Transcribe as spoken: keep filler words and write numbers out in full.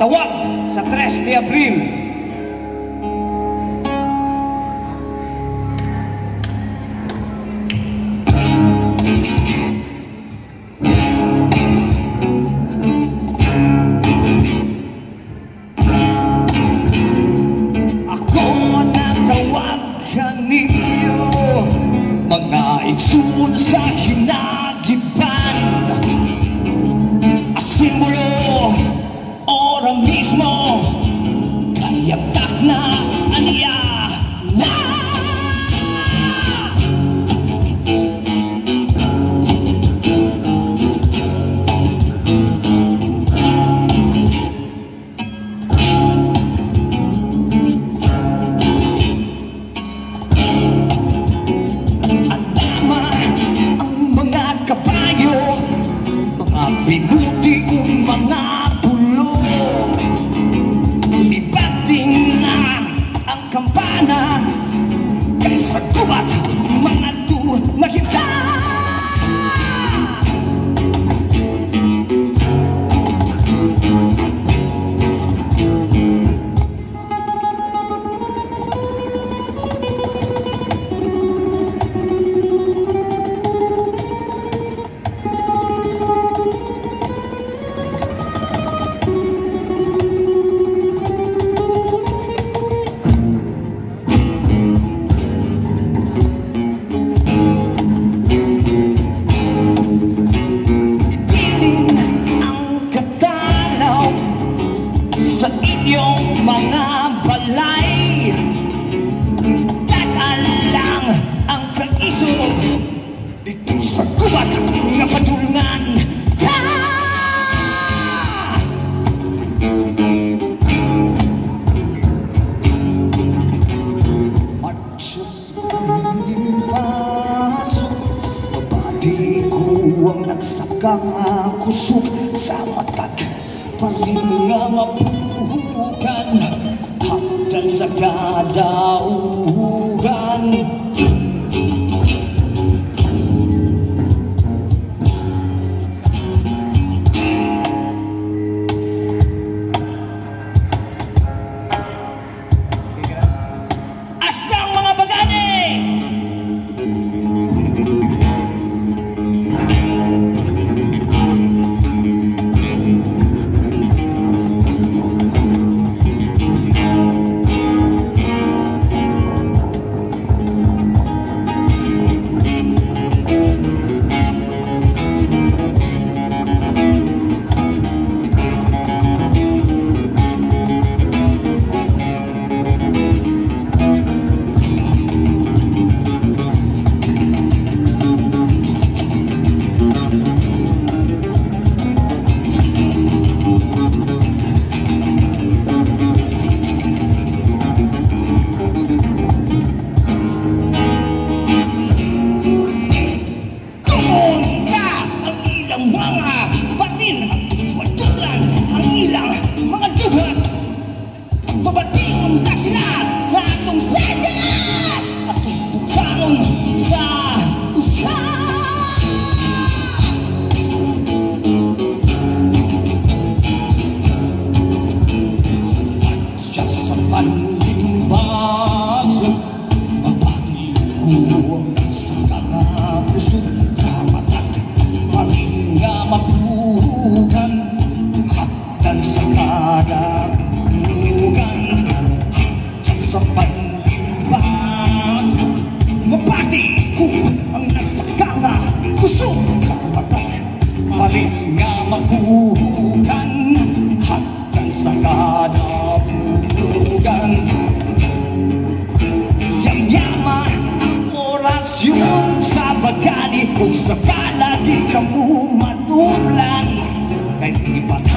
tawag sa tres de Abril. Ako natawag kaninyo, mga igsoon sa kinagiban, simbolo ora mismo, kayatak na aniya na. Andama ang mga kabayo, mga pinuti kong mga pulo, libating na ang kampana, kaysa gubat mga tumahita. Sa inyong mga balay, dadaan lang ang kaisog dito sa gubat nga patulngan. Marcha sa panging pasok, babati ko ang nagsakang kusog sa matag, paring nga mapuhukan hanggang sa kadaugan. Aslang mga bagani! Babatiun na sila sa atong sagat at bukaon sa usa. At siya sa panlimbaso, mabati ko ang nasakang pusog sa matag, paring nga mapuhugan hanggang sa kadang sa panlimbasok. Mabati ko ang nagsakang kusog sa matag, paring nga mapuhugan hanggang sa kadaugan. Yamyama ang orasyon sa bagani, kung sa pala di ka mo matudlan, kahit iba't